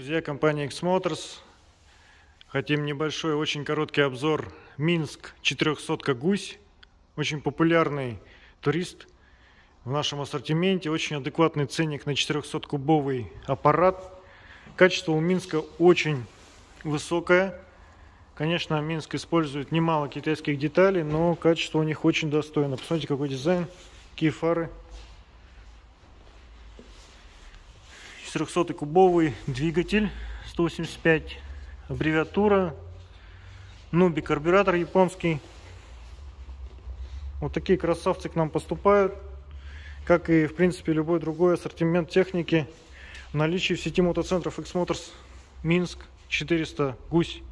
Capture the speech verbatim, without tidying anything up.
Друзья, компания X-Motors. Хотим небольшой, очень короткий обзор. Минск четырехсотка Гусь. Очень популярный турист в нашем ассортименте. Очень адекватный ценник на четырехсоткубовый аппарат. Качество у Минска очень высокое. Конечно, Минск использует немало китайских деталей, но качество у них очень достойно. Посмотрите, какой дизайн, какие фары. четырехсоткубовый двигатель, сто восемьдесят пять, аббревиатура, Нуби карбюратор японский. Вот такие красавцы к нам поступают, как и в принципе любой другой ассортимент техники в наличии в сети мотоцентров X-Motors Минск четыреста Гусь.